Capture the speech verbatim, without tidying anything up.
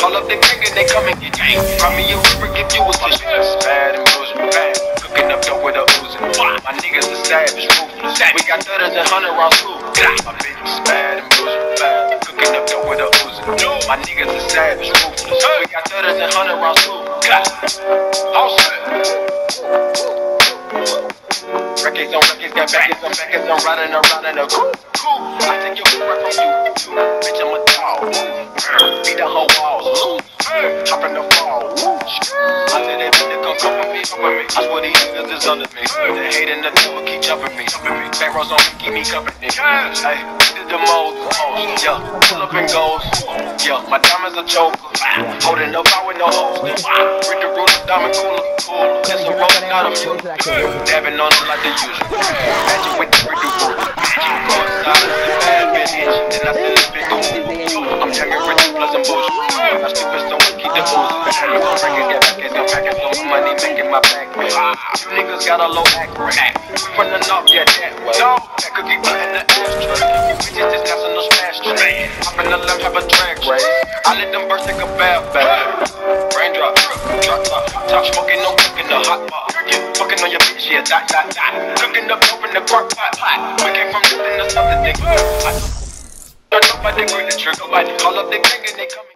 Call up the gang and they come and get gang. Cry me a river, give you a fish. Bad and bullshit, bad. Cooking up dope with a Uzi. My niggas are savage, ruthless. We got thudders and hundred rounds too. My bitch is bad and bullshit, bad. Cooking up dope with a Uzi. My niggas are savage, ruthless. We got thudders and hundred rounds too. All set. Records on records, got backers on backers. I'm riding around in a coupe. I take your breath from you. Bitch, I'm a dog. Beat the whole walls. Hop in the fall. I tell that bitch to come cover me, cover me. I swear these niggas is under me. The hate and the devil keep jumping me, jumping me. Back rows on me, keep me company. Hey, did the most, yeah. Pull up and goes, yeah. My diamonds are choker. Holding up out with no hoes. Rick the ruler, diamond cooler, cooler. Just a roll, not a mule. Dabbing on it like the usual. Magic with the Rick the ruler. Go inside of the bad bitch. Then I send this bitch to I'm young and rich plus some bullshit. I stupid so much, keep the booze. You gon' bring it, get back, get some package. So my money making my back. You niggas got a low act rate. We running off, yeah, that way. That cookie butt in the ashtray. You bitches just national smash tray. Hop in the left, have a drag race. I let them burst like a bad bag. Raindrop, drop top, top smoking, no cooking the hot pot. Fucking on your bitch, yeah, dot, dot, dot. Cooking up dope in the crock pot. We came from nothing to something, nigga. I don't know about the green, the trigger, nobody call up the gang and they come.